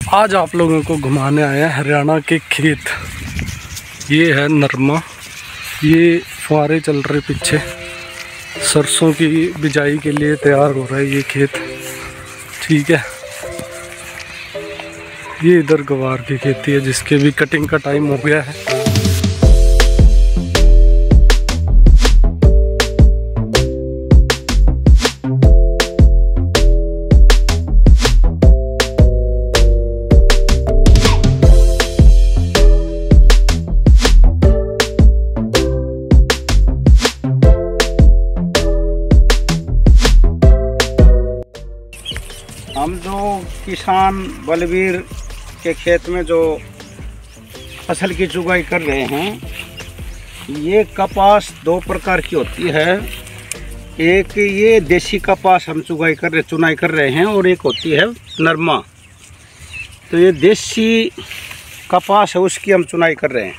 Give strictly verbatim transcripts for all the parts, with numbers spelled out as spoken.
आज आप लोगों को घुमाने आए हैं हरियाणा के खेत। ये है नरमा, ये फुहारे चल रहे पीछे, सरसों की बिजाई के लिए तैयार हो रहा है ये खेत। ठीक है, ये इधर गवार की खेती है जिसके भी कटिंग का टाइम हो गया है। हम जो किसान बलवीर के खेत में जो फसल की चुगाई कर रहे हैं, ये कपास दो प्रकार की होती है। एक ये देसी कपास हम चुगाई कर रहे चुनाई कर रहे हैं और एक होती है नरमा। तो ये देसी कपास है, उसकी हम चुनाई कर रहे हैं।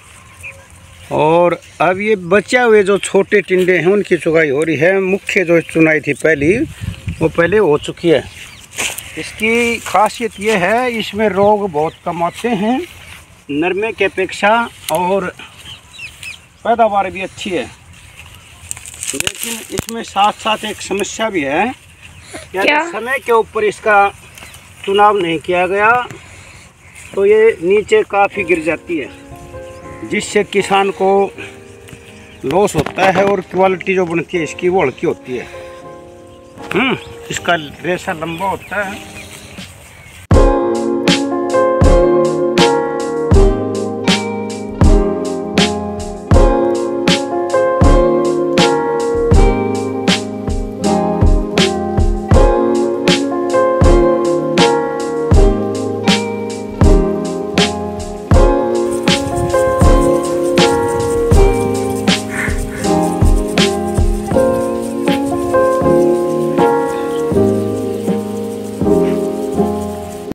और अब ये बचे हुए जो छोटे टिंडे हैं उनकी चुगाई हो रही है। मुख्य जो चुनाई थी पहली, वो पहले हो चुकी है। इसकी खासियत ये है, इसमें रोग बहुत कम आते हैं नरमे के अपेक्षा, और पैदावार भी अच्छी है। लेकिन इसमें साथ साथ एक समस्या भी है, क्या? समय के ऊपर इसका चुनाव नहीं किया गया तो ये नीचे काफ़ी गिर जाती है, जिससे किसान को लॉस होता है और क्वालिटी जो बनती है इसकी वो हल्की होती है। हम्म इसका रेशा लंबा होता है।